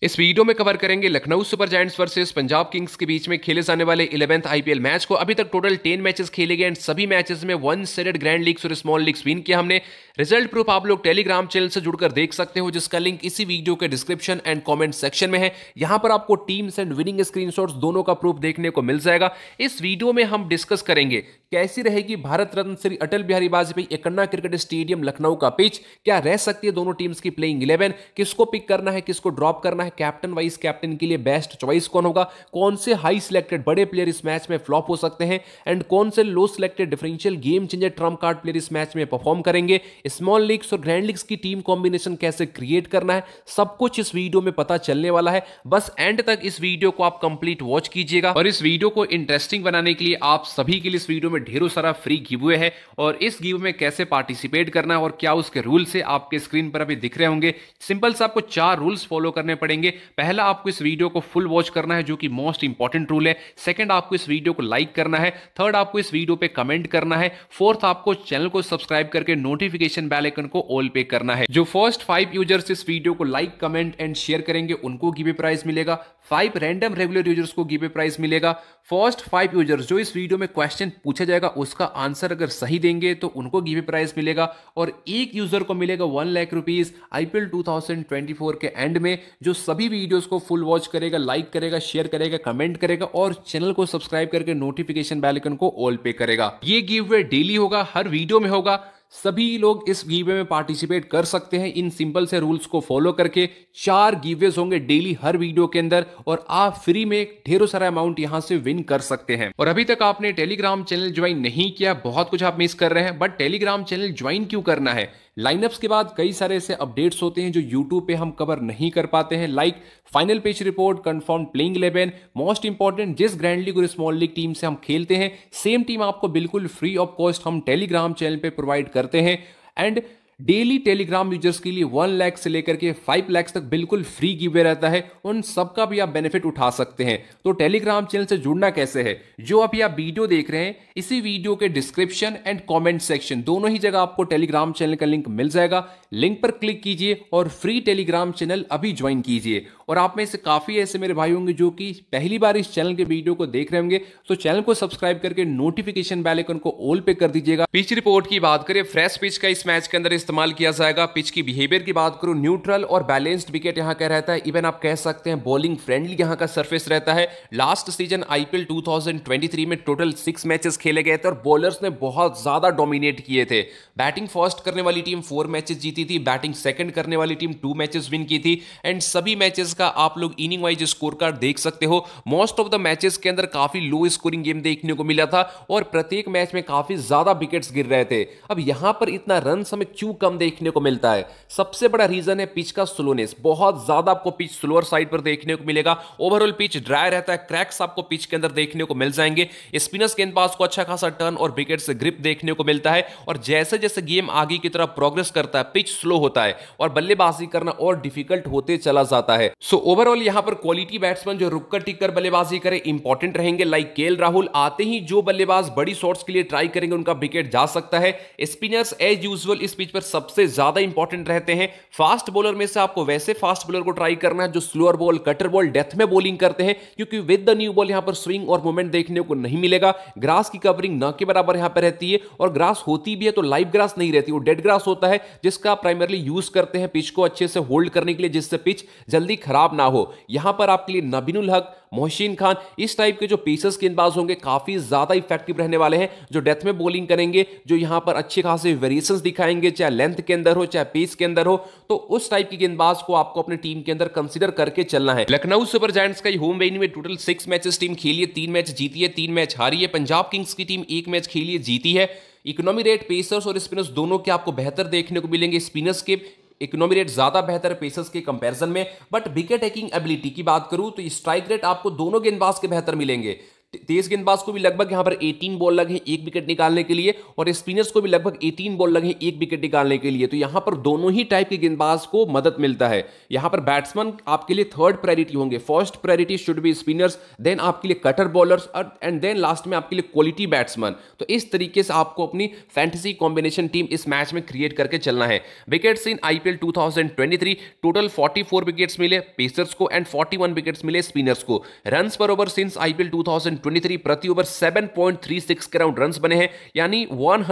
इस वीडियो में कवर करेंगे Lucknow super giants versus Punjab Kings के बीच में खेले जाने वाले 11th आईपीएल मैच को। अभी तक टोटल 10 मैचेस खेले गए एंड सभी मैचेस में वन साइडेड ग्रैंड लीग्स और स्मॉल लीग्स विन किया हमने। रिजल्ट प्रूफ आप लोग टेलीग्राम चैनल से जुड़कर देख सकते हो, जिसका लिंक इसी वीडियो के डिस्क्रिप्शन एंड कॉमेंट सेक्शन में है। यहां पर आपको टीम्स एंड विनिंग स्क्रीनशॉट्स दोनों का प्रूफ देखने को मिल जाएगा। इस वीडियो में हम डिस्कस करेंगे कैसी रहेगी भारत रत्न श्री अटल बिहारी वाजपेयी एकन्ना क्रिकेट स्टेडियम लखनऊ का पिच, क्या रह सकती है दोनों टीम्स की प्लेइंग 11, किसको पिक करना है किसको ड्रॉप करना है, कैप्टन वाइस कैप्टन के लिए बेस्ट चॉइस कौन होगा, कौन से हाई सिलेक्टेड बड़े प्लेयर इस मैच में फ्लॉप हो सकते हैं एंड कौन से low selected differential game changer trump card player इस मैच में परफॉर्म करेंगे, स्मॉल लीग्स और ग्रैंड लीग्स की टीम कॉम्बिनेशन कैसे क्रिएट करना है, सब कुछ इस वीडियो में पता चलने वाला है। बस एंड तक इस वीडियो को आप कंप्लीट वॉच कीजिएगा और इस वीडियो को इंटरेस्टिंग बनाने के लिए आप सभी के लिए इस वीडियो में ढेरों सारा फ्री गिवअवे है और इस गिवअवे में कैसे पार्टिसिपेट करना है और क्या उसके रूल्स है आपके स्क्रीन पर अभी दिख रहे होंगे। सिंपल से आपको 4 रूल्स फॉलो करने पड़ेंगे। पहला, आपको इस वीडियो को फुल वॉच करना है जो कि मोस्ट इंपॉर्टेंट रूल है। सेकंड, आपको इस वीडियो को लाइक करना है। थर्ड, आपको इस वीडियो पे कमेंट करना है। फोर्थ, आपको चैनल को सब्सक्राइब करके नोटिफिकेशन बेल आइकन को ऑल पे करना है। जो फर्स्ट 5 यूजर्स इस वीडियो को लाइक कमेंट एंड शेयर करेंगे उनको गिवे प्राइज मिलेगा। 5 रैंडम रेगुलर यूजर्स को गिवे प्राइज मिलेगा। फर्स्ट 5 यूजर्स जो इस वीडियो में क्वेश्चन पूछा जाएगा उसका आंसर अगर सही देंगे तो उनको गिवे प्राइज मिलेगा और एक यूजर को मिलेगा 1 लाख रुपीज आईपीएल 2024 के एंड में, जो सभी वीडियोस को फुल वॉच करेगा, लाइक करेगा, शेयर करेगा, कमेंट करेगा और चैनल को सब्सक्राइब करके नोटिफिकेशन बेल आइकन को ऑल पे करेगा। ये गिव डेली होगा, हर वीडियो में होगा। सभी लोग इस गिवे में पार्टिसिपेट कर सकते हैं इन सिंपल से रूल्स को फॉलो करके। 4 गिवेज होंगे डेली हर वीडियो के अंदर और आप फ्री में ढेरों सारा अमाउंट यहां से विन कर सकते हैं। और अभी तक आपने टेलीग्राम चैनल ज्वाइन नहीं किया, बहुत कुछ आप मिस कर रहे हैं, बट टेलीग्राम चैनल ज्वाइन क्यों करना है? लाइनअप्स के बाद कई सारे ऐसे अपडेट्स होते हैं जो यूट्यूब पे हम कवर नहीं कर पाते हैं, like final pitch report, confirm playing 11, most important जिस ग्रैंड लीग और स्मॉल लीग टीम से हम खेलते हैं सेम टीम आपको बिल्कुल फ्री ऑफ कॉस्ट हम टेलीग्राम चैनल पे प्रोवाइड करते हैं। एंड डेली टेलीग्राम यूजर्स के लिए 1 लाख से लेकर के 5 लाख तक बिल्कुल फ्री गिवे रहता है, उन सबका भी आप बेनिफिट उठा सकते हैं। तो टेलीग्राम चैनल से जुड़ना कैसे है? जो अभी आप वीडियो देख रहे हैं इसी वीडियो के डिस्क्रिप्शन एंड कमेंट सेक्शन दोनों ही जगह आपको टेलीग्राम चैनल का लिंक मिल जाएगा। लिंक पर क्लिक कीजिए और फ्री टेलीग्राम चैनल अभी ज्वाइन कीजिए। और आप में से काफी ऐसे मेरे भाई होंगे जो कि पहली बार इस चैनल के वीडियो को देख रहे होंगे, तो चैनल को सब्सक्राइब करके नोटिफिकेशन बेल आइकन को ऑल पे कर दीजिएगा। पिच रिपोर्ट की बात करें, फ्रेश पिच का इस मैच के अंदर इस्तेमाल किया जाएगा। पिच की बिहेवियर की बात करूं, न्यूट्रल और बैलेंस्ड विकेट यहां का रहता है। इवन आप कह सकते हैं बॉलिंग फ्रेंडली यहां का सरफेस रहता है। लास्ट सीजन आईपीएल 2023 में टोटल 6 मैचेस खेले गए थे और बॉलर्स ने बहुत ज्यादा डोमिनेट किए थे। बैटिंग फर्स्ट करने वाली टीम 4 मैचेस जीती थी, बैटिंग सेकंड करने वाली टीम 2 मैचेस विन की थी एंड सभी मैचेस का आप लोग इनिंग वाइज स्कोर कार्ड देख सकते हो। मोस्ट ऑफ द मैचेस के अंदर काफी लो स्कोरिंग गेम देखने को मिला था और प्रत्येक मैच में काफी ज्यादा विकेट्स गिर रहे थे। अब यहां पर इतना रन हमें क्यों कम देखने को मिलता है? सबसे बड़ा रीजन है पिच का स्लोनेस। बहुत ज्यादा आपको पिच स्लोअर साइड पर देखने को मिलेगा। ओवरऑल पिच ड्राई रहता है, क्रैक्स आपको पिच के अंदर देखने को मिल जाएंगे। स्पिनर्स गेंदबाज को अच्छा खासा टर्न और विकेट से ग्रिप देखने को मिलता है और जैसे जैसे गेम आगे की तरफ प्रोग्रेस करता है पिच स्लो होता है और बल्लेबाजी करना और डिफिकल्ट होते चला जाता है। सो ओवरऑल यहां पर क्वालिटी बैट्समैन जो रुक कर टिक कर बल्लेबाजी करे इंपॉर्टेंट रहेंगे, लाइक केएल राहुल। आते ही जो बल्लेबाज बड़ी शॉट्स के लिए ट्राई करेंगे उनका विकेट जा सकता है। स्पिनर्स एज यूजुअल इस पिच पर सबसे ज्यादा इंपॉर्टेंट रहते हैं। फास्ट बॉलर में से आपको वैसे फास्ट बॉलर को ट्राई करना है जो slower ball, cutter ball, death में बॉलिंग करते हैं, क्योंकि विद द न्यू बॉल यहां पर स्विंग और मूवमेंट देखने को नहीं मिलेगा। ग्रास की कवरिंग न के बराबर यहां पर रहती है और ग्रास होती भी है तो लाइव ग्रास नहीं रहती, वो डेड ग्रास होता है जिसका प्राइमरली यूज करते हैं पिच को अच्छे से होल्ड करने के लिए, जिससे पिच जल्दी खराब ना हो। यहां पर आपके लिए नबीनुल हक, मोहसिन खान इस टाइप के जो पेसर्स गेंदबाज होंगे काफी ज्यादा इफेक्टिव रहने वाले हैं, जो डेथ में बॉलिंग करेंगे, जो यहां पर अच्छे खासे वेरिएशंस दिखाएंगे, चाहे लेंथ के अंदर हो चाहे पेस के अंदर हो। तो उस टाइप की गेंदबाज को आपको अपने टीम के अंदर कंसीडर करके चलना है। लखनऊ सुपर जायंट्स का होम वेन्यू में टोटल 6 मैचेस टीम खेली है, 3 मैच जीती है, 3 मैच हारी है। पंजाब किंग्स की टीम 1 मैच खेली है, जीती है। इकोनॉमी रेट पेसर्स और स्पिनर्स दोनों के आपको बेहतर देखने को मिलेंगे। स्पिनर्स के इकोनॉमी रेट ज्यादा बेहतर है पेसर्स के कंपैरिजन में, बट विकेट टेकिंग एबिलिटी की बात करूं तो स्ट्राइक रेट आपको दोनों गेंदबाज के बेहतर मिलेंगे। तेज गेंदबाज को भी लगभग यहां पर 18 बॉल लगे एक विकेट निकालने के लिए, और स्पिनर्स को भी लगभग 18 बॉल लगे एक विकेट निकालने के लिए। तो यहां पर दोनों ही टाइप के गेंदबाज को मदद मिलता है। यहां पर बैट्समैन आपके लिए थर्ड प्रायोरिटी होंगे, first priority should be spinners, then आपके लिए cutter bowlers, and then last में आपके लिए क्वालिटी बैट्समैन। तो इस तरीके से आपको अपनी फैंटेसी कॉम्बिनेशन टीम इस मैच में क्रिएट करके चलना है। Wickets in IPL 2023 total 44 wickets मिले पेसर्स को एंड 41 विकेट्स मिले स्पिनर्स को। Runs per over since IPL 2023 प्रति ओवर 7.36 के राउंड रन्स बने हैं, यानी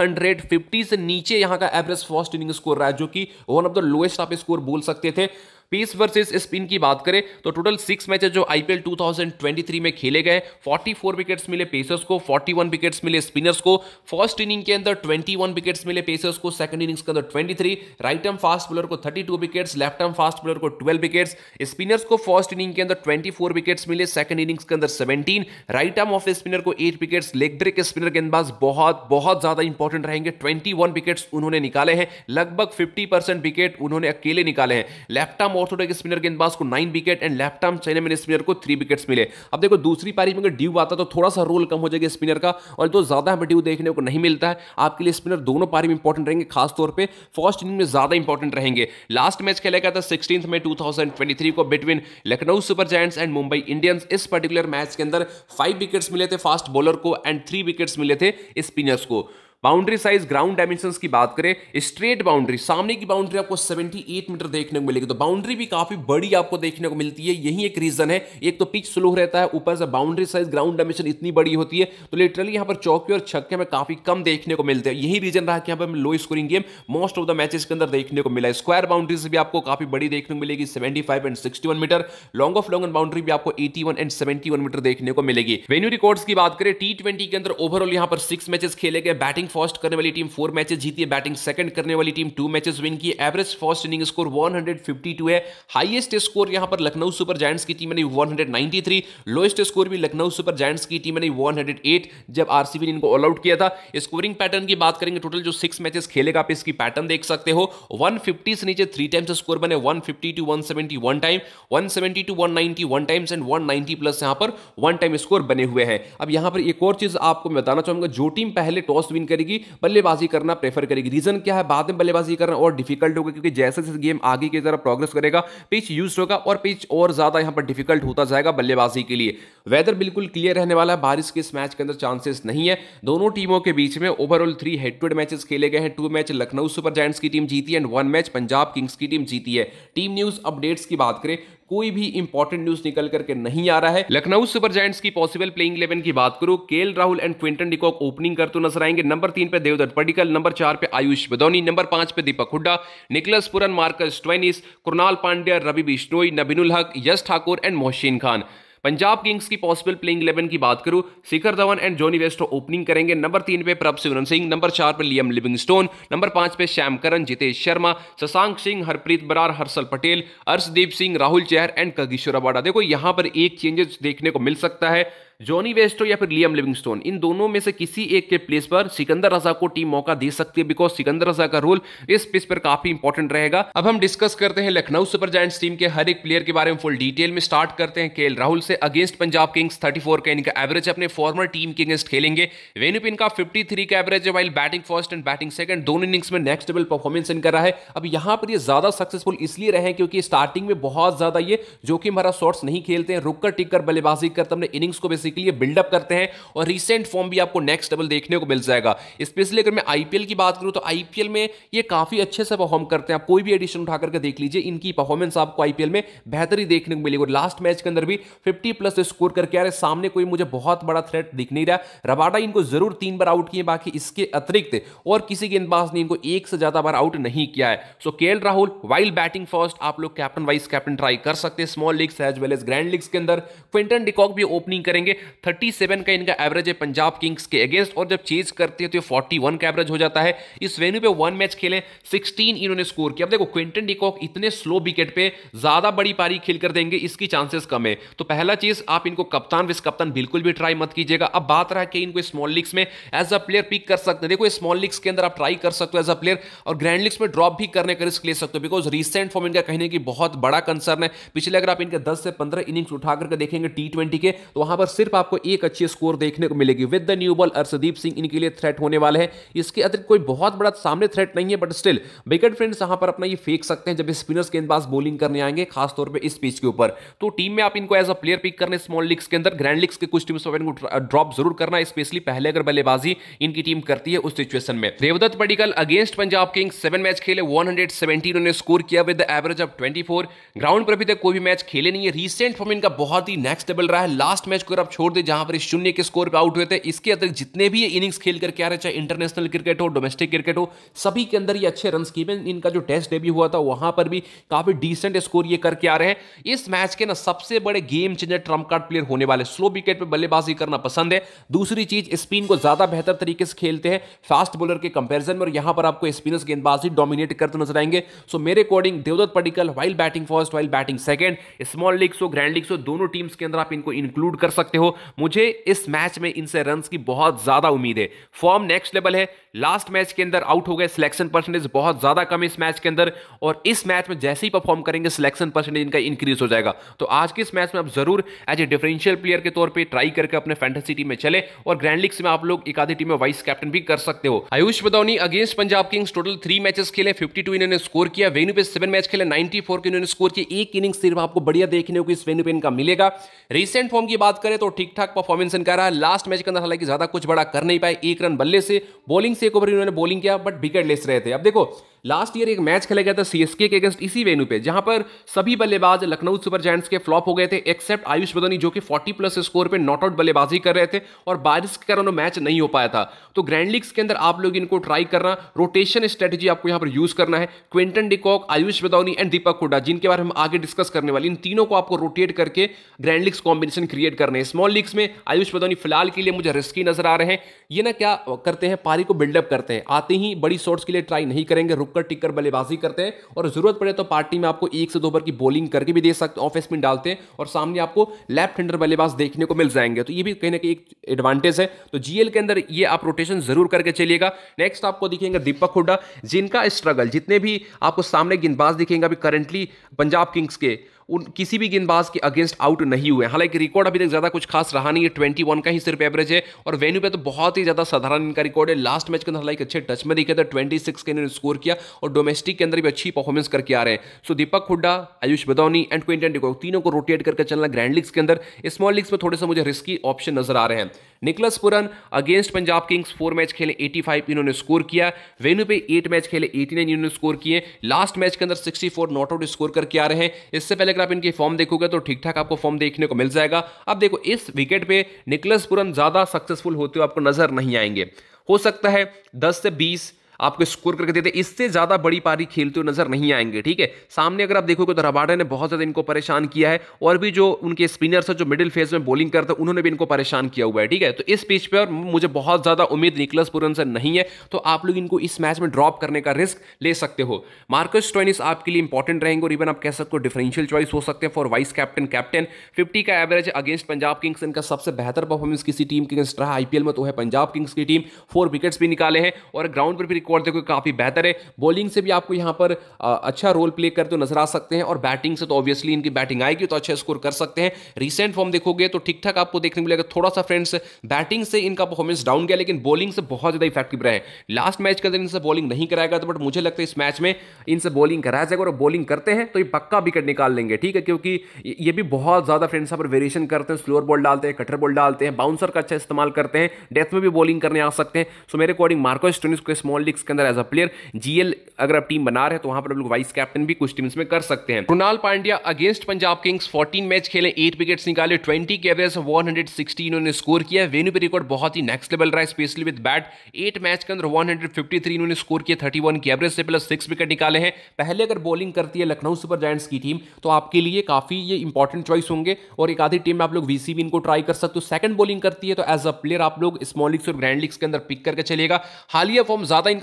150 से नीचे यहां का एवरेज फर्स्ट इनिंग स्कोर रहा है, जो कि वन ऑफ द लोएस्ट आप स्कोर बोल सकते थे। पेस वर्सेस स्पिन की बात करें तो टोटल 6 मैचेस जो आईपीएल 2023 में खेले गए, 44 विकेट्स मिले पेसर्स को, 41 विकेट्स मिले स्पिनर्स को। फर्स्ट इनिंग के अंदर 21 विकेट्स मिले पेसर्स को, सेकंड इनिंग्स के अंदर 23, राइट आर्म फास्ट बॉलर को 32 wickets, left arm fast bowler को 12 विकेट्स। स्पिनर्स को फर्स्ट इनिंग के अंदर 24 विकेट्स मिले, सेकंड इनिंग्स के अंदर 17, राइट आर्म ऑफ स्पिनर को 8 विकेट्स। लेग ब्रेक स्पिनर गेंदबाज बहुत बहुत ज्यादा इंपॉर्टेंट रहेंगे, 21 विकेट्स उन्होंने निकाले हैं, लगभग 50% विकेट उन्होंने अकेले निकाले हैं। लेफ्ट आर्म ऑर्थोडॉक्स स्पिनर गेंदबाज को 9 wicket and left arm chinaman spinner को 3 विकेट्स मिले। अब देखो दूसरी पारी में अगर ड्यू आता तो थोड़ा सा रोल कम हो जाएगा स्पिनर का, और तो ज्यादा हमें ड्यू देखने को नहीं मिलता है। आपके लिए स्पिनर दोनों पारी में इंपॉर्टेंट रहेंगे, खासतौर पे फर्स्ट इनिंग में ज्यादा इंपॉर्टेंट रहेंगे। लास्ट मैच खेला गया था 16 मई 2023 को between Lucknow super giants and Mumbai Indians. इस पर्टिकुलर मैच के अंदर 5 विकेट्स मिले थे फास्ट बॉलर को एंड 3 विकेट्स मिले थे स्पिनर्स को। बाउंड्री साइज, ग्राउंड डायमेंशंस की बात करें, स्ट्रेट बाउंड्री, सामने की बाउंड्री आपको 78 मीटर देखने को मिलेगी, तो बाउंड्री भी काफी बड़ी आपको देखने को मिलती है। यही एक रीजन है, एक तो पिच स्लो रहता है, ऊपर से बाउंड्री साइज, ग्राउंड डायमेंशन इतनी बड़ी होती है, तो लिटरली यहां पर चौके और छक्के में काफी कम देखने को मिलते हैं। यही रीजन रहा कि यहां पर low scoring game most of the matches के अंदर देखने को मिला है। स्क्वायर बाउंड्रीज भी आपको काफी बड़ी देखने को मिलेगी, 75 एंड 61 metre. Long off long boundary भी आपको 81 एंड 71 मीटर देखने को मिलेगी। वेन्यू रिकॉर्ड्स की बात करें, T20 के अंदर ओवरऑल यहां पर 6 मैचेस खेले गए। बैटिंग फर्स्ट करने वाली टीम 4 मैचेस जीती है, बैटिंग सेकंड करने वाली टीम 2 मैचेस विन की। एवरेज फर्स्ट इनिंग स्कोर 152 है। हाईएस्ट स्कोर यहां पर लखनऊ सुपर जायंट्स की टीम ने 193, लोएस्ट स्कोर भी लखनऊ सुपर जायंट्स की टीम ने 108 जब आरसीबी ने इनको ऑल आउट किया था। स्कोरिंग पैटर्न की बात करेंगे, टोटल जो 6 मैचेस खेलेगा आप इसकी पैटर्न देख सकते हो। 150 से नीचे 3 टाइम्स स्कोर बने, 150 to 170 1 time, 170 to 190 1 times and 190 plus यहां पर 1 टाइम स्कोर बने हुए हैं। अब यहां पर एक और चीज आपको मैं बताना चाहूंगा, जो टीम पहले टॉस विन करेगी बल्लेबाजी करना प्रेफर करेगी। रीजन क्या है, बाद में बल्लेबाजी करना और डिफिकल्ट होगा, क्योंकि जैसे जैसे गेम आगे की तरफ प्रोग्रेस करेगा पिच यूज होगा और पिच और ज्यादा यहां पर डिफिकल्ट होता जाएगा बल्लेबाजी के लिए। वेदर बिल्कुल क्लियर रहने वाला है, बारिश के इस मैच के अंदर चांसेस नहीं है। दोनों टीमों के बीच में overall 3 head to head matches खेले गए हैं। 2 मैच लखनऊ सुपर जायंट्स की टीम जीती है एंड 1 मैच पंजाब किंग्स की टीम जीती है। टीम न्यूज अपडेट्स की बात करें, कोई भी इंपॉर्टेंट न्यूज निकल करके नहीं आ रहा है। लखनऊ सुपर जायंट्स की पॉसिबल प्लेइंग 11 की बात करूं, KL Rahul and Quinton de Kock opening करते नजर आएंगे। नंबर 3 पे देवदत्त पडिक्कल, नंबर 4 पे आयुष बदौनी, नंबर 5 पे Deepak Hooda, Nicholas Pooran, Marcus Stoinis, Krunal Pandya, Ravi Bishnoi, Naveenul Haq, Yash Thakur and Mohsin Khan. Punjab Kings की पॉसिबल प्लेइंग 11 की बात करूं, Shikhar Dhawan and Jonny Bairstow opening करेंगे। नंबर 3 पे प्रभसिमरन सिंह, नंबर 4 पे लियम लिविंगस्टोन, नंबर 5 पे Sam Curran, Jitesh Sharma, Shashank Singh, Harpreet Brar, Harshal Patel, Arshdeep Singh, Rahul Chahar and Kagiso Rabada. देखो यहां पर एक चेंजेस देखने को मिल सकता है, जॉनी वेस्टो या फिर लियम लिविंगस्टोन, इन दोनों में से किसी एक के प्लेस पर सिकंदर रजा को टीम मौका दे सकती है, बिकॉज सिकंदर रजा का रोल इस पिच पर काफी इंपॉर्टेंट रहेगा। अब हम डिस्कस करते हैं लखनऊ सुपर जायंट्स टीम के हर एक प्लेयर के बारे में फुल डिटेल में। स्टार्ट करते हैं केएल राहुल से। अगेंस्ट पंजाब किंग्स 34 का इनका एवरेज अपने फॉर्मर टीम के अगेंस्ट खेलेंगे। वेन्यू पे इनका 53 का एवरेज है, while batting first and batting second दोनों इनिंग्स में नेक्स्ट लेवल परफॉर्मेंस इनका रहा है। अब यहां पर ये ज्यादा सक्सेसफुल इसलिए रहे क्योंकि स्टार्टिंग में बहुत ज्यादा ये जोखिम भरा शॉट्स नहीं खेलते हैं, रुक कर टिक कर बल्लेबाजी करते अपने इनिंग्स को बेसिकली बिल्डअप करते हैं, और रीसेंट फॉर्म भी आपको नेक्स्ट लेवल देखने को मिल जाएगा। स्पेशली अगर मैं आईपीएल की बात करूं तो आईपीएल में ये काफी अच्छे से परफॉर्म करते हैं। आप कोई भी एडिशन उठा करके देख लीजिए, इनकी परफॉर्मेंस आपको आईपीएल में बेहतरी देखने को मिलेगी। लास्ट मैच के अंदर भी 50 प्लस स्कोर करके आ रहे, सामने कोई मुझे बहुत बड़ा थ्रेट दिख नहीं रहा। रबाडा इनको जरूर 3 बार आउट किए, बाकी इसके अतिरिक्त और किसी गेंदबाज ने इनको एक से ज्यादा बार आउट नहीं किया है। So KL Rahul while batting first, आप लोग कैप्टन वाइस कैप्टन ट्राई कर सकते हैं small leagues as well as grand leagues के अंदर। क्विंटन डिकॉक भी ओपनिंग करेंगे। 37 का इनका एवरेज है पंजाब किंग्स के अगेंस्ट, और जब चेज करते हैं तो 41 का एवरेज हो जाता है। इस वेन्यू पे 1 मैच खेले, 16 इन्होंने स्कोर किया। अब देखो क्विंटन डिकॉक इतने स्लो विकेट पे ज्यादा बड़ी पारी खेल कर देंगे, इसकी चांसेस कम है। तो पहला चीज, आप इनको कप्तान विस कप्तान बिल्कुल भी ट्राई मत कीजिएगा। अब बात रहा कि इनको स्मॉल लीग्स में एज अ प्लेयर पिक कर सकते हैं। देखो स्मॉल लीग्स के अंदर आप ट्राई कर सकते हो एज अ प्लेयर, और ग्रैंड लीग्स में ड्रॉप भी करने का रिस्क ले सकते हो, बिकॉज रिसेंट फॉर्म इनका कहने की बहुत बड़ा कंसर्न है। पिछले अगर आप इनके 10 से 15 इनिंग्स उठा करके देखेंगे T20 के, तो वहां पर सिर्फ सिर्फ आपको एक अच्छी स्कोर देखने को मिलेगी। With the new ball Arshdeep Singh इनके लिए थ्रेट होने वाला है, इसके अतिरिक्त कोई बहुत बड़ा सामने थ्रेट नहीं है, बट स्टिल विकेट फ्रेंड्स यहां पर अपना ये फेंक सकते हैं जब स्पिनर्स गेंदबाज बॉलिंग करने आएंगे, खासतौर पर इस पिच के ऊपर। तो टीम में आप इनको एज अ प्लेयर पिक करने स्मॉल लीग्स के अंदर, ग्रैंड लीग्स के कुछ टीम्स में इनको ड्रॉप जरूर करना, स्पेशली पहले अगर बल्लेबाजी इनकी टीम करती है उस सिचुएशन में। Devdutt Padikkal against Punjab kings 7 match खेले, 117 उन्होंने स्कोर किया with the average of 24। Ground पर अभी तक कोई भी मैच खेले नहीं है। रीसेंट फॉर्म इनका बहुत ही नेक्स्ट लेवल रहा है। लास्ट मैच को अगर आप छोड़ दे जहां पर 0 के स्कोर पे आउट हुए थे, इसके अतिरिक्त जितने भी इनिंग्स खेल करके आ रहे, चाहे इंटरनेशनल क्रिकेट हो, डोमेस्टिक क्रिकेट हो, सभी के अंदर ये अच्छे रन किए। इनका जो टेस्ट डेब्यू हुआ था वहां पर भी काफी डिसेंट स्कोर ये करके आ रहे हैं। इस मैच के ना सबसे बड़े game changer trump card player होने वाले, स्लो विकेट पे बल्लेबाजी करना पसंद है। दूसरी चीज, स्पिन को ज्यादा बेहतर तरीके से खेलते हैं फास्ट बॉलर के कंपैरिजन में, और यहां पर आपको स्पिनर्स गेंदबाजी डोमिनेट करते नजर आएंगे। सो मेरे according Devdutt Padikkal while batting first, while batting second, small leagues हो, ग्रैंड लीग्स हो, दोनों टीम्स के अंदर आप इनको इंक्लूड कर सकते हो। मुझे इस मैच में इनसे रन्स की बहुत ज्यादा उम्मीद है। फॉर्म नेक्स्ट लेवल है। लास्ट मैच के अंदर आउट हो गए, सिलेक्शन परसेंटेज बहुत ज्यादा कम है इस मैच के अंदर, और इस मैच में जैसे ही परफॉर्म करेंगे सिलेक्शन परसेंटेज इनका इंक्रीज हो जाएगा। तो आज के इस मैच में आप जरूर एज ए डिफरेंशियल प्लेयर के तौर पे ट्राई करके अपने फैंटेसी टीम में चले, और ग्रैंड लीग्स में आप लोग एक आधी टीम में वाइस कैप्टन भी कर सकते हो। Ayush Badoni against Punjab kings total 3 matches खेले, 52 इन्होंने स्कोर किया। वेन्यू पे 7 मैच खेले, 94 के इन्होंने स्कोर किया। एक इनिंग सिर्फ आपको बढ़िया देखने को इस वेन्यू पे इनका मिलेगा। रिसेंट फॉर्म की बात करें तो ठीक ठाक परफॉर्मेंस इनका रहा है। लास्ट मैच के अंदर हालांकि ज्यादा कुछ बड़ा कर नहीं पाए, 1 रन बल्ले से, बॉलिंग से एक ओवर इन्होंने बॉलिंग किया, बट विकेट लेस रहे थे। अब देखो लास्ट ईयर एक मैच खेला गया था सीएसके के अगेंस्ट इसी वेन्यू पे, जहां पर सभी बल्लेबाज लखनऊ सुपर जायंट्स के फ्लॉप हो गए थे, एक्सेप्ट आयुष बदौनी जो कि 40+ स्कोर पे नॉट आउट बल्लेबाजी कर रहे थे, और बारिश के कारण मैच नहीं हो पाया था। तो ग्रैंड लीग्स के अंदर आप लोग इनको ट्राई करना, रोटेशन स्ट्रेटेजी आपको यहां पर यूज करना है। Quinton de Kock, Ayush Badoni and Deepak Hooda, जिनके बारे में हम आगे डिस्कस करने वाले, इन तीनों को आपको रोटेट करके ग्रैंड लीग्स कॉम्बिनेशन क्रिएट करने हैं। स्मॉल लीग्स में आयुष बदौनी फिलहाल के लिए मुझे रिस्की नजर आ रहे हैं। ये ना क्या करते हैं, पारी को बिल्डअप करते हैं, आते ही बड़ी शॉट्स के लिए ट्राई नहीं करेंगे, रुककर टिककर बल्लेबाजी करते हैं, और जरूरत पड़े तो पार्टी में आपको 1 से 2 ओवर की बॉलिंग करके भी दे सकते, ऑफ स्पिन डालते हैं, और सामने आपको लेफ्ट हैंडर बल्लेबाज देखने को मिल जाएंगे। तो ये भी कहीं ना कहीं एक एडवांटेज है। तो जीएल के अंदर ये आप रोटेशन जरूर करके चलिएगा। नेक्स्ट आपको दिखेंगे दीपक हुड्डा, जिनका स्ट्रगल, जितने भी आपको सामने गेंदबाज दिखेंगे अभी करंटली पंजाब किंग्स के, उन किसी भी गेंदबाज के अगेंस्ट आउट नहीं हुए। हालांकि रिकॉर्ड अभी तक ज्यादा कुछ खास रहा नहीं है, 21 का ही सिर्फ एवरेज है, और वेन्यू पे तो बहुत ही ज्यादा साधारण इनका रिकॉर्ड है। लास्ट मैच के अंदर हालांकि अच्छे टच में दिखे थे, 26 के इन्होंने स्कोर किया, और डोमेस्टिक के अंदर भी अच्छी परफॉर्मेंस करके आ रहे हैं। So Deepak Hooda, Ayush Badoni and Quinton de Kock, तीनों को रोटेट करके चलना ग्रैंड लीग्स के अंदर। स्मॉल लीग्स में थोड़े से मुझे रिस्की ऑप्शन नजर आ रहे हैं। Nicholas Pooran against Punjab kings 4 match खेले, 85 इन्होंने स्कोर किया। वेन्यू पे 8 मैच खेले, 89 इन्होंने स्कोर किए। लास्ट मैच के अंदर 64 नॉट आउट स्कोर करके आ रहे हैं। इससे पहले अगर आप इनकी फॉर्म देखोगे तो ठीक ठाक आपको फॉर्म देखने को मिल जाएगा। अब देखो इस विकेट पे निकलस पुरन ज्यादा सक्सेसफुल होते हुए आपको नजर नहीं आएंगे। हो सकता है 10 से 20 आपको स्कोर करके देते, इससे ज्यादा बड़ी पारी खेलते हुए नजर नहीं आएंगे। ठीक है, सामने अगर आप देखोगे तो रबाडा ने बहुत ज्यादा इनको परेशान किया है, और भी जो उनके स्पिनर्स है जो मिडिल फेज में बॉलिंग करते हैं उन्होंने भी इनको परेशान किया हुआ है। ठीक है, तो इस पिच पे और मुझे बहुत ज्यादा उम्मीद निकलस पुरन से नहीं है, तो आप लोग इनको इस मैच में ड्रॉप करने का रिस्क ले सकते हो। मार्कस स्टोइनिस आपके लिए इंपॉर्टेंट रहेंगे, और इवन आप कह सकते हो डिफरेंशियल चॉइस हो सकते हैं फॉर वाइस कैप्टन। 50 का एवरेज अगेंस्ट पंजाब किंग्स, इनका सबसे बेहतर परफॉर्मेंस किसी टीम के अगेंस्ट रहा आईपीएल में तो है पंजाब किंग्स की टीम। 4 विकेट्स भी निकाले हैं, और ग्राउंड पर भी रिकॉर्ड देखो काफी बेहतर है। बॉलिंग से भी आपको यहां पर अच्छा रोल प्ले करते हुए नजर आ सकते हैं, और बैटिंग से तो ऑब्वियसली इनकी बैटिंग आएगी तो अच्छा स्कोर कर सकते हैं। रीसेंट फॉर्म देखोगे तो ठीक ठाक आपको देखने को मिलेगा। थोड़ा सा फ्रेंड्स बैटिंग से इनका परफॉर्मेंस डाउन गया, लेकिन बॉलिंग से बहुत ज्यादा इफेक्टिव रहे। लास्ट मैच के अंदर इनसे बॉलिंग नहीं कराएगा था, बट मुझे लगता है इस मैच में इनसे बॉलिंग कराया जाएगा, और बॉलिंग करते हैं तो ये पक्का विकेट निकाल लेंगे। ठीक है, क्योंकि ये भी बहुत ज्यादा फ्रेंड्स पर वेरिएशन करते हैं, स्लोअर बॉल डालते हैं, कटर बॉल डालते हैं, बाउंसर का अच्छा इस्तेमाल करते हैं, डेथ में भी बॉलिंग करने आ सकते हैं। सो मेरे अकॉर्डिंग मार्कस स्टोइनिस को स्मॉल लीग्स के अंदर एज अ प्लेयर, जीएल अगर आप टीम बना रहे हैं तो वहां पर आप लोग वाइस कैप्टन भी कुछ टीम्स में कर सकते हैं। Krunal Pandya against Punjab kings 14 match खेले, 8 विकेट्स निकाले, 20 के एवरेज 116 इन्होंने स्कोर किया। वेन्यू पे रिकॉर्ड बहुत ही नेक्स्ट लेवल रहा है, स्पेशली विद बैट। 8 मैच के अंदर 153 इन्होंने स्कोर किया, 31 की एवरेज से, प्लस 6 विकेट निकाले हैं। पहले अगर बॉलिंग करती है लखनऊ सुपर जायंट्स की टीम तो आपके लिए काफी ये इंपॉर्टेंट चॉइस होंगे, और एक आधी टीम में आप लोग वीसी भी इनको ट्राई कर सकते हो। सेकंड बॉलिंग करती है तो एज अ प्लेयर आप लोग स्मॉल लीग्स और ग्रैंड लीग्स के अंदर पिक करके चलेगा। हालिया फॉर्म ज्यादा इनका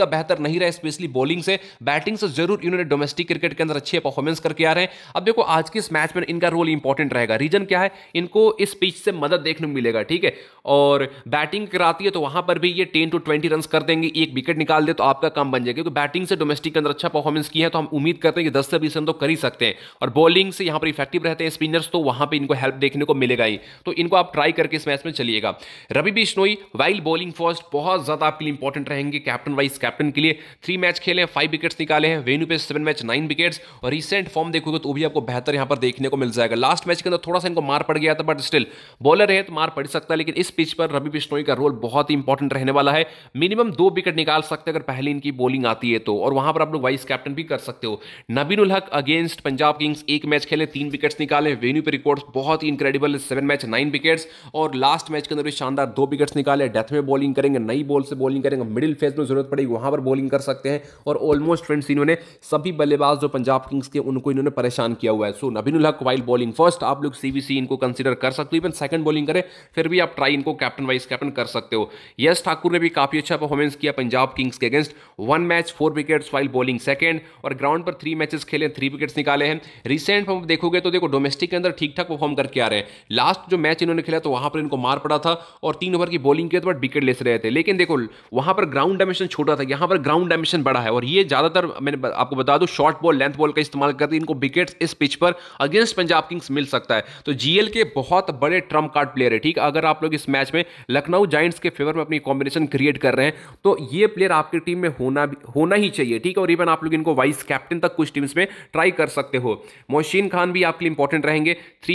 बेहतर नहीं रहा, स्पेशली बॉलिंग से। बैटिंग से जरूर इन्होंने डोमेस्टिक क्रिकेट के अंदर अच्छी परफॉर्मेंस करके आ रहे हैं। अब देखो आज के इस मैच में इनका रोल इंपॉर्टेंट रहेगा। रीजन क्या है, इनको इस पिच से मदद देखने को मिलेगा, ठीक है। और बैटिंग कराती है तो वहां पर भी ये 10 to 20 रन कर देंगे, एक विकेट निकाल दे तो आपका काम बन जाएगा, क्योंकि बैटिंग से डोमेस्टिक के अंदर अच्छा परफॉर्मेंस किया है तो हम उम्मीद करते हैं कि 10 से 20 रन तो कर ही सकते हैं। और बॉलिंग से यहां पर इफेक्टिव रहते हैं स्पिनर्स, तो वहां पर इनको हेल्प देखने को मिलेगा ही। तो इनको आप ट्राई करके इस मैच में चलिएगा। Ravi Bishnoi while bowling first बहुत ज्यादा आपके लिए इंपॉर्टेंट रहेंगे कैप्टन वाइस कैप्टन के लिए। 3 मैच खेले हैं, 5 विकेट्स निकाले हैं, वेन्यू पे 7 मैच 9 विकेट्स। और रिसेंट फॉर्म देखोगे तो भी आपको बेहतर यहां पर देखने को मिल जाएगा। लास्ट मैच के अंदर थोड़ा सा इनको मार पड़ गया था, बट स्टिल बॉलर है तो मार पड़ सकता है, लेकिन इस पिच पर रवि बिश्नोई का रोल बहुत ही इंपॉर्टेंट रहने वाला है। मिनिमम 2 विकेट निकाल सकते हैं अगर पहले इनकी बॉलिंग आती है तो, और वहां पर आप लोग वाइस कैप्टन भी कर सकते हो। नबीन उल हक अगेंस्ट पंजाब किंग्स 1 मैच खेले, 3 विकेट्स निकाले, वेन्यू पे रिकॉर्ड्स बहुत ही इनक्रेडिबल है, 7 मैच 9 विकेट्स। और लास्ट मैच के अंदर भी शानदार 2 विकेट्स निकाले। डेथ में बॉलिंग करेंगे, नई बॉल से बॉलिंग करेंगे, मिडिल फेज में जरूरत पड़ेगी वहां पर बॉलिंग कर सकते हैं। और ऑलमोस्ट फ्रेंड्स इन्होंने सभी बल्लेबाज जो पंजाब किंग्स के उनको इन्होंने परेशान किया हुआ है। सो नबीन उल हक वाइल बॉलिंग फर्स्ट, आप लोग सीवीसी इनको कंसीडर कर सकते हो। इवन सेकंड बॉलिंग करें फिर भी आप ट्राई इनको कैप्टन वाइस कैप्टन कर सकते हो। यश ठाकुर ने भी काफी अच्छा परफॉर्मेंस किया पंजाब किंग्स के against, 1 match 4 wickets while bowling second. और ग्राउंड पर 3 मैचेस खेले, 3 विकेट्स निकाले हैं। रिसेंट फॉर्म देखोगे तो देखो डोमेस्टिक के अंदर ठीक ठाक परफॉर्म करके आ रहे हैं। लास्ट जो मैच इन्होंने खेला तो वहां पर इनको मार पड़ा था और 3 ओवर की बॉलिंग की तो बट विकेट ले रहे थे, लेकिन देखो वहां पर ग्राउंड डायमेंशन छोटा था, यहां पर ग्राउंड डायमेंशन बड़ा है। और ये ज्यादातर मैंने आपको बता दूं शॉर्ट बॉल लेंथ बॉल का इस्तेमाल करते हैं, इनको विकेट्स इस पिच पर अगेंस्ट पंजाब किंग्स मिल सकता है। तो जीएल के बहुत बड़े ट्रम्प कार्ड प्लेयर है, ठीक। अगर आप लोग इस मैच में लखनऊ जायंट्स के फेवर में अपनी कॉम्बिनेशन क्रिएट कर रहे हैं तो ये प्लेयर आपकी टीम में होना ही चाहिए, ठीक है। और इवन आप लोग इनको वाइस कैप्टन तक कुछ टीम्स में ट्राई कर सकते हो। मोहसिन खान भी आपके लिए इंपॉर्टेंट रहेंगे।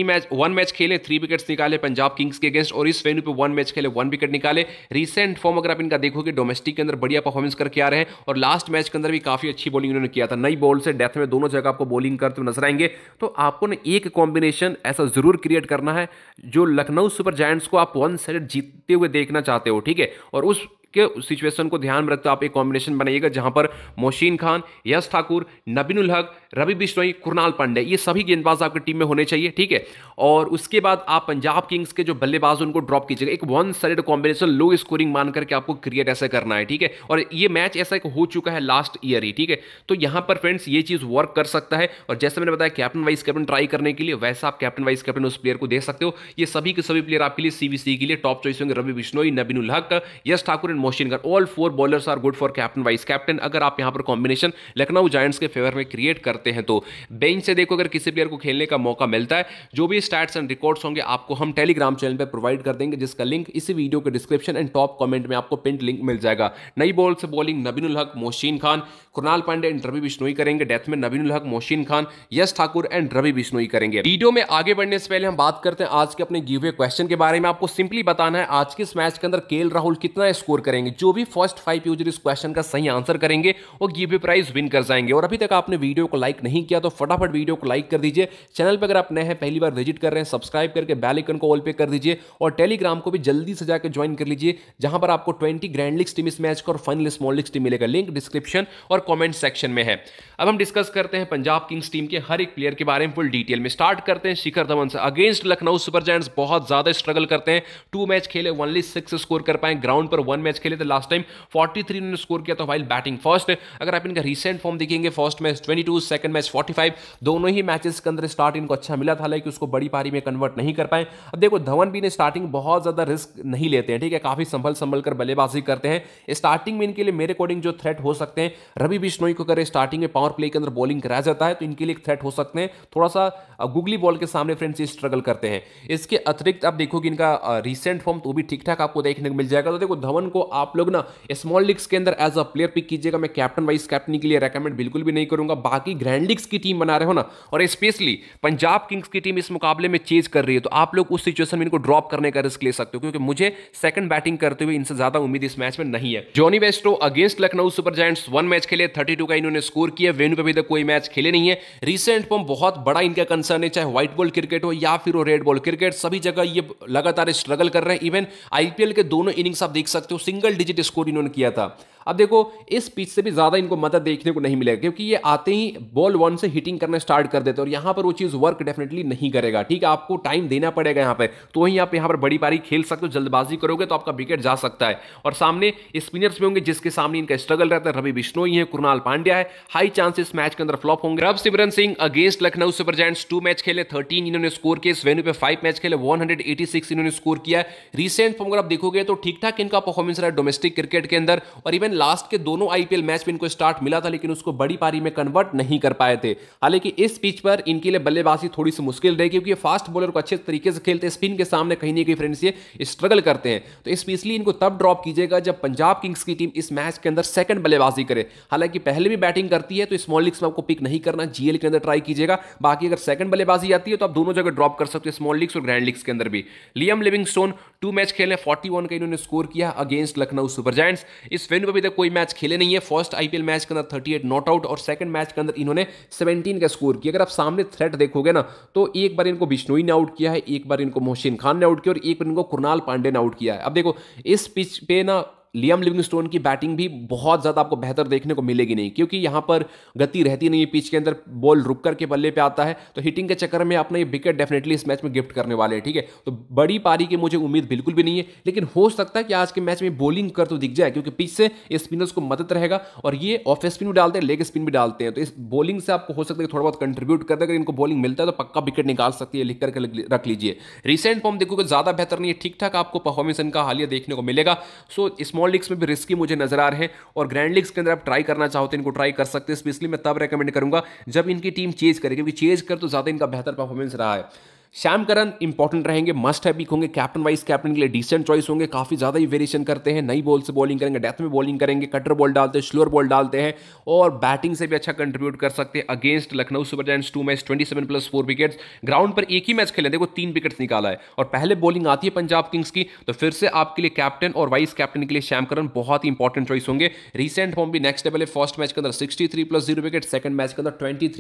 1 मैच खेले, 3 विकेट्स निकाले पंजाब किंग्स के अगेंस्ट, और इस वेन्यू पे 1 मैच खेले, 1 विकेट निकाले। रिसेंट फॉर्म अगर आप इनका देखोगे डोमेस्टिक के अंदर बढ़िया परफॉर्मेंस करके आ रहे हैं, और लास्ट मैच के अंदर भी काफी अच्छी बॉलिंग इन्होंने किया था। नई बॉल से डेथ में दोनों जगह आपको बॉलिंग करते हुए नजर आएंगे। तो आपको ना एक कॉम्बिनेशन ऐसा जरूर क्रिएट करना है जो लखनऊ सुपर जायंट्स को आप 1 साइड जीतते हुए देखना चाहते हो, ठीक है। और उस के सिचुएशन को ध्यान में रखते आप एक कॉम्बिनेशन बनाइएगा जहां पर मोहसिन खान, यश ठाकुर, नबीन उल हक, रवि बिश्नोई, कुरनाल पांडे ये सभी गेंदबाज आपकी टीम में होने चाहिए, ठीक है। और उसके बाद आप पंजाब किंग्स के जो बल्लेबाज उनको ड्रॉप कीजिएगा। एक 1 साइड कॉम्बिनेशन लो स्कोरिंग मान करके आपको क्रिएट ऐसे करना है, ठीक है। और ये मैच ऐसा एक हो चुका है लास्ट ईयर ही, ठीक है। तो यहां पर फ्रेंड्स ये चीज वर्क कर सकता है। और जैसे मैंने बताया कैप्टन वाइस कैप्टन ट्राई करने के लिए, वैसा आप कैप्टन वाइस कैप्टन उस प्लेयर को दे सकते हो। ये सभी के सभी प्लेयर आपके लिए सीवीसी के लिए टॉप चॉइस होंगे। रवि बिश्नोई, नबीन ul Haq, Yash Thakur and Mohsin Khan, all 4 bowlers are good for captain vice captain. अगर आप यहां पर कॉम्बिनेशन लखनऊ जायंट्स के फेवर में क्रिएट करते हैं तो बेंच से देखो अगर किसी प्लेयर को खेलने का मौका मिलता है, जो भी स्टैट्स एंड रिकॉर्ड्स होंगे आपको हम टेलीग्राम चैनल पर प्रोवाइड कर देंगे, जिसका लिंक इसी वीडियो के डिस्क्रिप्शन एंड टॉप कमेंट में आपको पिन लिंक मिल जाएगा। नई बॉल से बॉलिंग नबीन उल हक, मोहसिन खान, कुरनाल पांडे एंड रवि बिश्नोई करेंगे। डेथ में नबीन उल हक, मोहसिन खान, यश ठाकुर एंड रवि बिश्नोई करेंगे। वीडियो में आगे बढ़ने से पहले हम बात करते हैं आज के अपने गिव अवे क्वेश्चन के बारे में। आपको सिंपली बताना है आज के इस मैच के अंदर केएल राहुल कितना स्कोर करेंगे। जो भी फर्स्ट 5 यूजर इस क्वेश्चन का सही आंसर करेंगे वो गिव अवे प्राइज विन कर जाएंगे। और अभी तक आपने वीडियो को लाइक नहीं किया तो फटाफट वीडियो को लाइक कर दीजिए। चैनल पर अगर आप नए हैं, पहली बार विजिट कर रहे हैं, सब्सक्राइब करके बेल आइकन को ऑल पे कर दीजिए। और टेलीग्राम को भी जल्दी से जाकर ज्वाइन कर लीजिए, जहां पर आपको 20 ग्रैंड लीग्स टीम इस मैच का और फाइनल स्मॉल लीग्स टीम मिलेगा। लिंक डिस्क्रिप्शन और कमेंट सेक्शन में है। अब हम डिस्कस करते हैं पंजाब किंग्स टीम के हर एक प्लेयर के बारे में फुल डिटेल में। स्टार्ट करते हैं शिखर धवन से। अगेंस्ट लखनऊ सुपर जायंट्स बहुत ज्यादा स्ट्रगल करते हैं। 2 मैच खेले, ओनली 6 स्कोर कर पाए। ग्राउंड पर 1 मैच खेले थे लास्ट टाइम, 43 उन्होंने स्कोर किया था वाइल बैटिंग फर्स्ट। अगर आप इनका रिसेंट फॉर्म देखेंगे, फर्स्ट मैच 22, सेकंड मैच 45, दोनों ही मैचेस के अंदर स्टार्ट इनको अच्छा मिला था, हालांकि उसको बड़ी पारी में कन्वर्ट नहीं कर पाए। अब देखो धवन भी ने स्टार्टिंग बहुत ज्यादा रिस्क नहीं लेते हैं, ठीक है, काफी संभल कर बल्लेबाजी करते हैं। स्टार्टिंग में इनके लिए मेरे अकॉर्डिंग जो थ्रेट हो सकते हैं, रवि बिश्नोई को अगर स्टार्टिंग में पावर प्ले के अंदर बॉलिंग कराया जाता है तो इनके लिए एक थ्रेट हो सकते हैं। थोड़ा सा गुगली बॉल के सामने फ्रेंड्स ये स्ट्रगल करते हैं। इसके अतिरिक्त आप देखोगे इनका रिसेंट फॉर्म तो भी ठीक ठाक आपको देखने को मिल जाएगा। तो देखो धवन को आप लोग ना स्मॉल लीग्स के अंदर एज अ प्लेयर पिक कीजिएगा। मैं कैप्टन वाइस कैप्टन के लिए रेकमेंड बिल्कुल भी नहीं करूंगा। बाकी ग्रैंड लीग्स की टीम बना रहे हो ना, और स्पेशली पंजाब किंग्स की टीम इस मुकाबले में चेज कर रही है, तो आप लोग उस सिचुएशन में इनको ड्रॉप करने का रिस्क ले सकते हो, क्योंकि मुझे सेकंड बैटिंग करते हुए इनसे ज्यादा उम्मीद इस मैच में नहीं है। जॉनी वेस्ट्रो against Lucknow super Giants 1 match खेले, 32 का इन्होंने स्कोर किया। वेन्यू पे अभी तक कोई मैच खेले नहीं है। रिसेंट फॉर्म बहुत बड़ा इनका कंसर्न है, चाहे व्हाइट बॉल क्रिकेट हो या फिर वो रेड बॉल क्रिकेट, सभी जगह ये लगातार स्ट्रगल कर रहे हैं। इवन आईपीएल के दोनों इनिंग्स आप देख सकते हो सिंगल डिजिट स्कोर इन्होंने किया था। अब देखो इस पिच से भी ज्यादा इनको मदद देखने को नहीं मिलेगा, क्योंकि ये आते ही बॉल 1 से हिटिंग करना स्टार्ट कर देते हैं, और यहां पर वो चीज वर्क डेफिनेटली नहीं करेगा। ठीक है, आपको टाइम देना पड़ेगा यहां पर, तो वहीं आप यहां पर बड़ी पारी खेल सकते हो। जल्दबाजी करोगे तो आपका विकेट जा सकता है। और सामने स्पिनर्स भी होंगे जिसके सामने इनका स्ट्रगल रहता है। रवि बिश्नोई है, कृणाल पांड्या है, हाई चांसेस मैच के अंदर फ्लॉप होंगे। Ravichandran Singh against Lucknow super Giants 2 match खेले, 13 इन्होंने स्कोर किया। इस वेन्यू पे 5 मैच खेले, 186 इन्होंने स्कोर किया। रिसेंट फॉर्म अगर आप देखोगे तो ठीक ठाक इनका परफॉर्मेंस रहा डोमेस्टिक क्रिकेट के अंदर, और इवन लास्ट के दोनों आईपीएल मैच में इनको स्टार्ट मिला था, लेकिन उसको बड़ी पारी में कन्वर्ट नहीं कर पाए थे। हालांकि इस पिच पर इनके लिए बल्लेबाजी थोड़ी सी मुश्किल रही, क्योंकि फास्ट बॉलर को अच्छे तरीके से खेलते हैं, स्पिन के सामने कहीं ना कहीं फ्रेंड्स ये स्ट्रगल करते हैं। तो स्पेशली इनको तब ड्रॉप कीजिएगा जब पंजाब किंग्स की टीम इस मैच के अंदर सेकंड बल्लेबाजी करे। हालांकि पहले भी बैटिंग करती है, तो स्मॉल लीग्स में आपको पिक नहीं करना, जीएल के अंदर ट्राई कीजिएगा। बाकी अगर सेकंड बल्लेबाजी आती है तो आप दोनों जगह ड्रॉप कर सकते हो, स्मॉल लीग्स और ग्रैंड लीग्स के अंदर भी। लियम लिविंगस्टोन 2 मैच खेले, 41 का इन्होंने स्कोर किया अगेंस्ट लखनऊ सुपर जायंट्स। इस वेन्यू पर अभी तक कोई मैच खेले नहीं है। फर्स्ट आईपीएल मैच के अंदर 38 नॉट आउट, और सेकंड मैच के अंदर इन्होंने 17 का स्कोर किया। अगर आप सामने थ्रेट देखोगे ना, तो एक बार इनको बिश्नोई ने आउट किया है, एक बार इनको मोहसिन खान ने आउट किया, और एक बार इनको कृणाल पांडे ने आउट किया है। अब देखो इस पिच पे ना लियम लिविंगस्टोन की बैटिंग भी बहुत ज्यादा आपको बेहतर देखने को मिलेगी नहीं, क्योंकि यहां पर गति रहती नहीं है पिच के अंदर, बॉल रुक करके बल्ले पे आता है, तो हिटिंग के चक्कर में अपना ये विकेट डेफिनेटली इस मैच में गिफ्ट करने वाले हैं। ठीक है, तो बड़ी पारी की मुझे उम्मीद बिल्कुल भी नहीं है, लेकिन हो सकता है कि आज के मैच में बॉलिंग कर तो दिख जाए, क्योंकि पिच से स्पिनर्स को मदद रहेगा, और ये ऑफ स्पिन भी डालते हैं, लेग स्पिन भी डालते हैं, तो इस बॉलिंग से आपको हो सकता है थोड़ा बहुत कंट्रीब्यूट कर दे। अगर इनको बॉलिंग मिलता है तो पक्का विकेट निकाल सकती है, लिख करके रख लीजिए। रिसेंट फॉर्म देखोगे ज्यादा बेहतर नहीं है, ठीक ठाक आपको परफॉर्मेंस इनका हालिया देखने को मिलेगा। सो स्मॉल लीग्स में भी रिस्की मुझे नजर आ रहे हैं, और ग्रैंड लीग्स के अंदर आप ट्राई करना चाहते हैं इनको ट्राई कर सकते हैं। स्पेशली मैं तब रेकमेंड करूंगा जब इनकी टीम चेज करे, क्योंकि चेज कर तो ज्यादा इनका बेहतर परफॉर्मेंस रहा है। श्याम करन इंपॉर्टेंट रहेंगे, मस्ट है पिक होंगे, कैप्टन वाइस कैप्टन के लिए डिसेंट चॉइस होंगे। काफी ज्यादा ही वेरिएशन करते हैं, नई बॉल से बॉलिंग करेंगे, डेथ में बॉलिंग करेंगे, कटर बॉल डालते हैं, स्लोअर बॉल डालते हैं, और बैटिंग से भी अच्छा कंट्रीब्यूट कर सकते हैं। Against Lucknow super Giants 2 match 27+4 wickets, ground पर एक ही मैच खेले, देखो 3 विकेट्स निकाला है, और पहले बॉलिंग आती है पंजाब किंग्स की, तो फिर से आपके लिए कैप्टन और वाइस कैप्टन के लिए श्याम करन बहुत ही इंपॉर्टेंट चॉइस होंगे। रिसेंट फॉर्म भी नेक्स्ट लेवल है, फर्स्ट मैच के अंदर 63+0 विकेट, सेकंड मैच के अंदर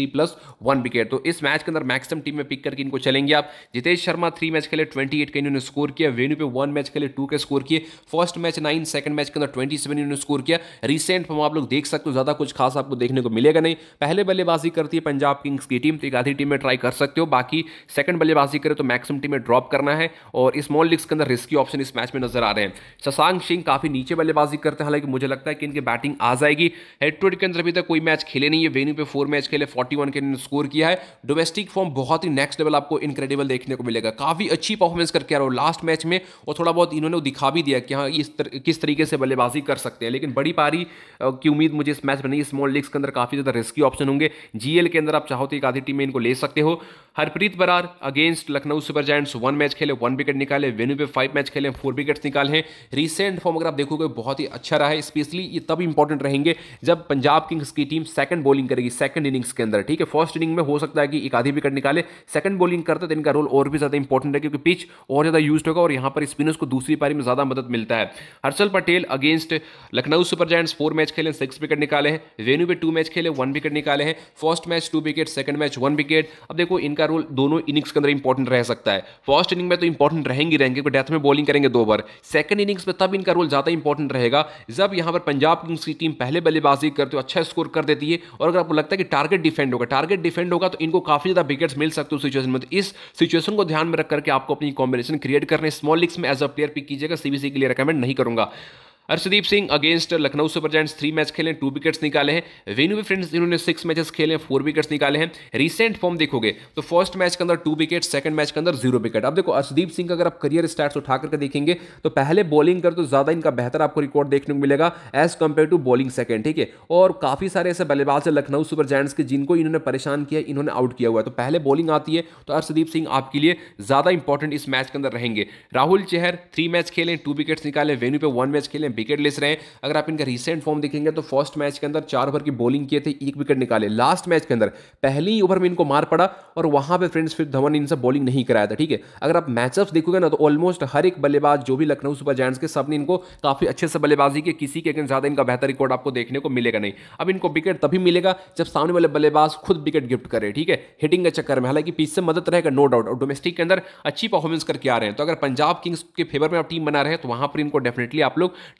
23+1 विकेट, तो इस मैच के अंदर मैक्सिमम टीम में पिक करके इनको चलेंगे आप। जितेश शर्मा 3 मैच खेले, 28 का इन्होंने स्कोर किया। वेन्यू पे 1 मैच खेले, 2 के स्कोर किए। फर्स्ट मैच 9, सेकंड मैच के अंदर 27 इन्होंने स्कोर किया। रिसेंट फॉर्म आप लोग देख सकते हो, ज्यादा कुछ खास आपको देखने को मिलेगा नहीं। पहले बल्लेबाजी करती है पंजाब किंग्स की टीम, तो एक आधी टीम में ट्राई कर सकते हो, बाकी सेकंड बल्लेबाजी करे तो मैक्सिमम टीम में ड्रॉप करना है, और स्मॉल लीग्स के अंदर रिस्की ऑप्शन इस मैच में नजर आ रहे हैं। शशांक सिंह काफी नीचे बल्लेबाजी करते हैं, हालांकि मुझे लगता है कि इनकी बैटिंग आ जाएगी। हेड टू हेड के अंदर अभी तक कोई मैच खेले नहीं है, वेन्यू पे 4 मैच खेले, 41 के इन्होंने स्कोर किया है। डोमेस्टिक फॉर्म बहुत ही नेक्स्ट लेवल आपको इनक्रेडिबल देखने को मिलेगा, काफी अच्छी परफॉर्मेंस करके आ रहा हो लास्ट मैच में, और थोड़ा बहुत इन्होंने दिखा भी दिया कि हाँ किस तरीके से बल्लेबाजी कर सकते हैं। लेकिन बड़ी पारी की उम्मीद मुझे इस मैच में नहीं। स्मॉल लीग्स के अंदर काफी ज्यादा रिस्की ऑप्शन होंगे। जीएल के अंदर आप चाहो तो एक आधी टीम में इनको ले सकते हो। Harpreet Brar against Lucknow super Giants 1 match खेले, 1 विकेट निकाले। वेन्यू पे 5 मैच खेले, 4 विकेट्स निकाले हैं। रिसेंट फॉर्म अगर आप देखोगे बहुत ही अच्छा रहा है, स्पेशली ये तब इंपॉर्टेंट रहेंगे जब पंजाब किंग्स की टीम सेकंड बॉलिंग करेगी सेकंड इनिंग्स के अंदर। ठीक है, फर्स्ट इनिंग में हो सकता है कि एक आधी विकेट निकाले, सेकंड बॉलिंग करते तो इनका रोल और भी ज्यादा इंपॉर्टेंट है, क्योंकि पिच और ज्यादा यूज्ड होगा, और यहां पर स्पिनर्स को दूसरी पारी में ज्यादा मदद मिलता है। Harshal Patel against Lucknow super Giants 4 match खेले, 6 विकेट निकाले हैं। वेन्यू पे 2 मैच खेले, 1 विकेट निकाले हैं। First match 2 wicket, second match 1 wicket. अब देखो इनका रोल दोनों इनिंग्स के अंदर इंपॉर्टेंट रह सकता है। फर्स्ट इनिंग में तो इंपॉर्टेंट रहेंगे क्योंकि डेथ में बॉलिंग करेंगे 2 बार। सेकंड इनिंग्स में तब इनका रोल ज्यादा इंपॉर्टेंट रहेगा जब यहां पर पंजाब किंग्स की टीम पहले बल्लेबाजी करते हो, अच्छा स्कोर कर देती है, और अगर आपको लगता है कि टारगेट डिफेंड होगा तो इनको काफी ज्यादा विकेट्स मिल सकते हो सिचुएशन में। तो इस सिचुएशन को ध्यान में रख करके आपको अपनी कॉम्बिनेशन क्रिएट करने स्मॉल लीग्स में एज अ प्लेयर पिक कीजिएगा, सीबीसी के लिए रेकमेंड नहीं करूंगा। Arshdeep Singh against Lucknow super Giants 3 match खेले, 2 विकेट्स निकाले हैं। वेन्यू में फ्रेंड्स इन्होंने 6 मैचेस खेले, 4 विकेट्स निकाले हैं। रिसेंट फॉर्म देखोगे तो फर्स्ट मैच के अंदर 2 विकेट, सेकंड मैच के अंदर 0 विकेट। अब देखो अर्शदीप सिंह का अगर आप करियर स्टार्ट्स उठा करके देखेंगे तो पहले बॉलिंग कर तो ज्यादा इनका बेहतर आपको रिकॉर्ड देखने को मिलेगा as compare to bowling second. ठीक है, और काफी सारे ऐसे बल्लेबाज है लखनऊ सुपर जायंट्स के जिनको इन्होंने परेशान किया, इन्होंने आउट किया हुआ है। तो पहले बॉलिंग आती है तो अर्शदीप सिंह आपके लिए ज्यादा इंपॉर्टेंट इस मैच के अंदर रहेंगे। राहुल चहर 3 मैच खेले, 2 विकेट्स निकाले। वेन्यू पे 1 मैच खेले, विकेट लेस रहे। अगर आप इनका रिसेंट फॉर्म देखेंगे तो फर्स्ट मैच के अंदर 4 ओवर की बॉलिंग किए थे, 1 विकेट निकाले। लास्ट मैच के अंदर पहली ओवर में इनको मार पड़ा और वहां पे फ्रेंड्स फिर धवन इनसे बॉलिंग नहीं कराया था। ठीक है, अगर आप मैचअप्स देखोगे ना तो ऑलमोस्ट हर एक बल्लेबाज जो भी लखनऊ सुपर जायंट्स के सबने इनको काफी अच्छे से बल्लेबाजी की, किसी के अगेंस्ट ज्यादा इनका बेहतर रिकॉर्ड आपको देखने को मिलेगा नहीं। अब इनको विकेट तभी मिलेगा जब सामने वाले बल्लेबाज खुद विकेट गिफ्ट करे। ठीक है, हिटिंग के चक्कर में, हालांकि पीछे से मदद रहेगा नो डाउट, और डोमेस्टिक के अंदर अच्छी परफॉर्मेंस करके आ रहे हैं। तो अगर पंजाब किंग्स के फेवर में आप टीम बना रहे हैं तो वहां पर इनको डेफिनेटली आप लोग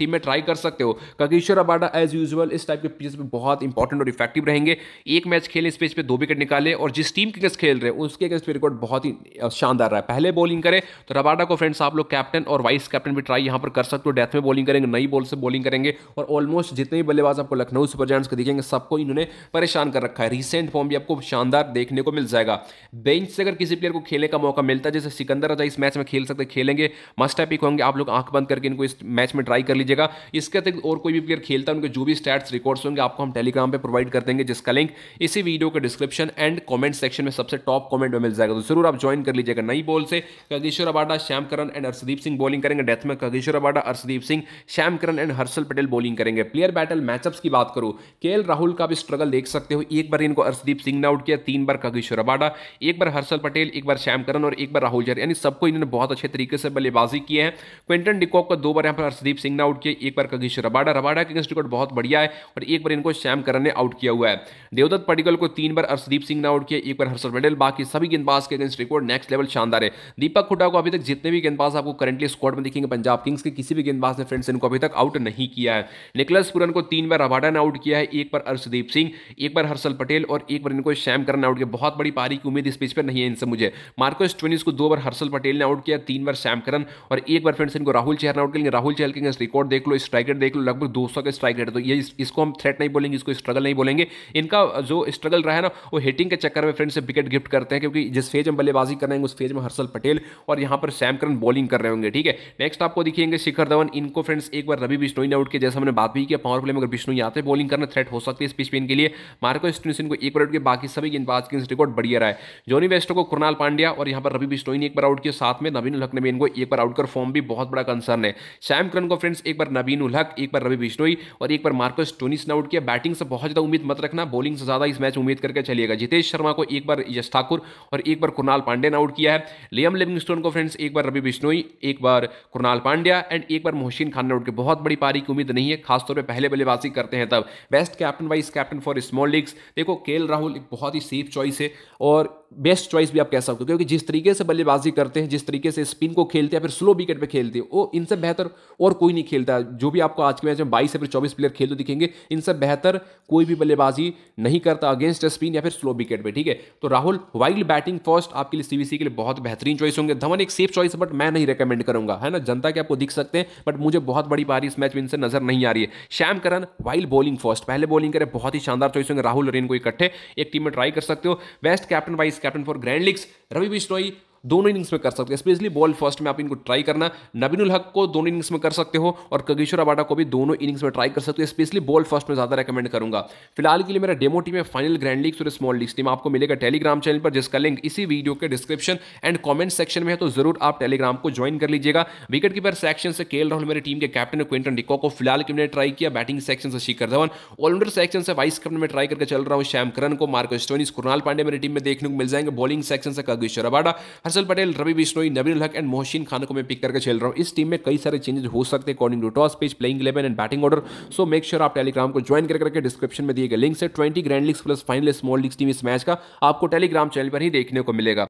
टीम में ट्राई कर सकते हो। कागिसो रबाडा एज यूजुअल इस टाइप के पिचेस पे बहुत इंपॉर्टेंट और इफेक्टिव रहेंगे। एक मैच खेले इस पिच पे 2 विकेट निकाले, और जिस टीम के अगेंस्ट खेल रहे हैं उसके अगेंस्ट रिकॉर्ड बहुत ही शानदार रहा है। पहले बॉलिंग करे तो रबाडा को फ्रेंड्स आप लोग कैप्टन और वाइस कैप्टन भी ट्राई यहां पर कर सकते हो। डेथ में बॉलिंग करेंगे, नई बॉल से बॉलिंग करेंगे, और ऑलमोस्ट जितने भी बल्लेबाज आपको लखनऊ सुपर जायंट्स के दिखेंगे सबको इन्होंने परेशान कर रखा है। रिसेंट फॉर्म भी आपको शानदार देखने को मिल जाएगा। बेंच से अगर किसी प्लेयर को खेलने का मौका मिलता है, जैसे सिकंदर रजा इस मैच में खेल सकते, खेलेंगे, मस्ट है पिक होंगे, आप लोग आंख बंद करके इनको इस मैच में ट्राई कर लीजिएगा। इसके अतिरिक्त और कोई भी प्लेयर खेलता है उनके जो भी स्टैट्स रिकॉर्ड्स होंगे आपको हम टेलीग्राम पे प्रोवाइड कर देंगे, जिसका लिंक इसी वीडियो के डिस्क्रिप्शन एंड कमेंट सेक्शन में सबसे टॉप कमेंट में मिल जाएगा, तो जरूर आप ज्वाइन कर लीजिएगा। नई बॉल से Kagiso Rabada, Sam Curran and Arshdeep Singh bowling करेंगे। डेथ में Kagiso Rabada, Arshdeep Singh, Sam Curran and Harshal Patel bowling करेंगे। प्लेयर बैटल मैचअप्स की बात करूं, केएल राहुल का भी स्ट्रगल देख सकते हो। एक बार इनको अर्शदीप सिंह ने आउट किया, 3 बार कागिसो रबाडा, एक बार हर्षल पटेल, एक बार श्याम करन और एक बार राहुल जर, यानी सबको इन्होंने बहुत अच्छे तरीके से बल्लेबाजी की है। क्विंटन डिकॉक को 2 बार यहां पर अर्शदीप सिंह ने आउट किया, एक बार कागिसो रबाडा, रबाडा के अगेंस्ट रिकॉर्ड बहुत बढ़िया है, और एक बार इनको श्याम करन ने आउट किया हुआ है। देवदत्त पडिक्कल को 3 बार अर्शदीप सिंह ने आउट किया, एक बार हर्षल पटेल, बाकी सभी गेंदबाज के अगेंस्ट रिकॉर्ड नेक्स्ट लेवल शानदार है। दीपक हुड्डा को अभी तक जितने भी गेंदबाज आपको करंटली स्क्वाड में दिखेंगे पंजाब किंग्स के, किसी भी गेंदबाज ने फ्रेंड्स इनको अभी तक आउट नहीं किया है। निकलस पुरन को 3 बार रबाडा ने आउट किया है, एक बार अर्शदीप सिंह, एक बार हर्षल पटेल और एक बार इनको श्याम करन आउट किया। बहुत बड़ी पारी की उम्मीद इस पिच पर नहीं है इनसे मुझे। मार्कस स्टोइनिस को 2 बार हर्षल पटेल ने आउट किया, 3 बार श्याम करन और एक बार फ्रेंड्स इनको राहुल चहर ने आउट किया। राहुल चहर के रिकॉर्ड देख लो, स्ट्राइक रेट देख लो, लगभग 200 का स्ट्राइक रेट, तो ये इसको हम थ्रेट नहीं बोलेंगे, इसको स्ट्रगल नहीं बोलेंगे। इनका जो स्ट्रगल रहा है ना, वो हिटिंग के चक्कर में फ्रेंड्स से विकेट गिफ्ट करते हैं, क्योंकि जिस फेज में बल्लेबाजी कर रहे हैं उस फेज में हर्षल पटेल और यहां पर श्याम करन बॉलिंग कर रहे होंगे। ठीक है, नेक्स्ट आपको दिखेंगे शिखर धवन, इनको फ्रेंड्स एक बार रवि बिश्नोई ने आउट किया, जैसा हमने बात भी किया पावर प्ले में अगर बिश्नोई आते हैं बॉलिंग करना थ्रेट हो सकती है इस पिच पे इनके लिए। मार्कस स्टोइनिस इनको एक बार आउट किया, बाकी सभी गेंदबाज के रिकॉर्ड बढ़िया रहा है। जॉनी वेस्टो को कृणाल पांड्या और यहां पर रवि बिश्नोई ने एक बार आउट किया, साथ में नवीन उल हक ने भी इनको एक बार आउट कर, फॉर्म भी बहुत बड़ा कंसर्न है। श्याम करन को फ्रेंड्स एक बार नवीन उल हक, एक बार रवि बिश्नोई और एक बार मार्कस स्टोइनिस ने आउट किया। बैटिंग से बहुत ज्यादा उम्मीद मत रखना, बॉलिंग से ज्यादा इस मैच उम्मीद करके चलिएगा। जितेश शर्मा को एक बार यश ठाकुर और एक बार कृणाल पांड्या ने आउट किया है। लियम लिविंगस्टोन को फ्रेंड्स एक बार रवि बिश्नोई, एक बार कृणाल पांड्या एंड एक बार मोहसिन खान ने आउट किया। बहुत बड़ी पारी की उम्मीद नहीं है, खासतौर पे पहले बल्लेबाजी करते हैं तब। Best captain vice captain for small leagues, देखो केएल राहुल एक बहुत ही सेफ चॉइस है और बेस्ट चॉइस भी आप कह सकते हो, क्योंकि जिस तरीके से बल्लेबाजी करते हैं, जिस तरीके से स्पिन को खेलते हैं, फिर स्लो विकेट पे खेलते हैं, वो इनसे बेहतर और कोई नहीं खेलता। जो भी आपको आज के मैच में 22 या फिर 24 प्लेयर खेलते दिखेंगे, इनसे बेहतर कोई भी बल्लेबाजी नहीं करता अगेंस्ट स्पिन या फिर स्लो विकेट पे। ठीक है, तो राहुल वाइल्ड बैटिंग फर्स्ट आपके लिए सीवीसी के लिए बहुत बेहतरीन चॉइस होंगे। धवन एक सेफ चॉइस है, बट मैं नहीं रिकमेंड करूंगा, है ना। जनता के आपको दिख सकते हैं, बट मुझे बहुत बड़ी पारी इस मैच में इनसे नजर नहीं आ रही है। Sam Curran while bowling first, पहले बॉलिंग करे, बहुत ही शानदार चॉइस होंगे। राहुल और इनको इकट्ठे एक टीम में ट्राई कर सकते हो। Best captain vice captain for grand leagues, Ravi Bishnoi दोनों इनिंग्स में कर सकते हैं, स्पेशली बॉल फर्स्ट में आप इनको ट्राई करना। नवीन उल हक को दोनों इनिंग्स में कर सकते हो और कागिसो रबाडा को भी दोनों इनिंग्स में ट्राई कर सकते हो, स्पेशली बॉल फर्स्ट में ज्यादा रेकमेंड करूंगा। फिलहाल के लिए मेरा डेमो टीम है फाइनल ग्रैंड लीग्स और स्मॉल लीग्स टीम, आपको मिलेगा टेलीग्राम चैनल पर, जिसका लिंक इसी वीडियो के डिस्क्रिप्शन एंड कमेंट सेक्शन में है, तो जरूर आप टेलीग्राम को ज्वाइन कर लीजिएगा। विकेट कीपर सेक्शन से केएल राहुल मेरी टीम के कैप्टन है, क्विंटन डिकॉक को फिलहाल के मैंने ट्राई किया। बैटिंग सेक्शन से शिखर धवन, ऑलराउंडर सेक्शन से वाइस कैप्टन में ट्राई करके चल रहा हूं श्याम करन को, मार्कस स्टोइनिस, कृणाल पांड्या मेरी टीम में देखने को मिल जाएंगे। बॉलिंग सेक्शन से Kagiso Rabada, Harshal Patel, Ravi Bishnoi, Naveen ul Haq and Mohsin Khan को मैं पिक करके चल रहा हूं। इस टीम में कई सारे चेंजेस हो सकते हैं according to toss pitch, playing 11 and batting order. So make sure आप टेलीग्राम को ज्वाइन करके डिस्क्रिप्शन में दिए गए लिंक से 20 grand leagues plus final small leagues team इस मैच का आपको टेलीग्राम चैनल पर ही देखने को मिलेगा।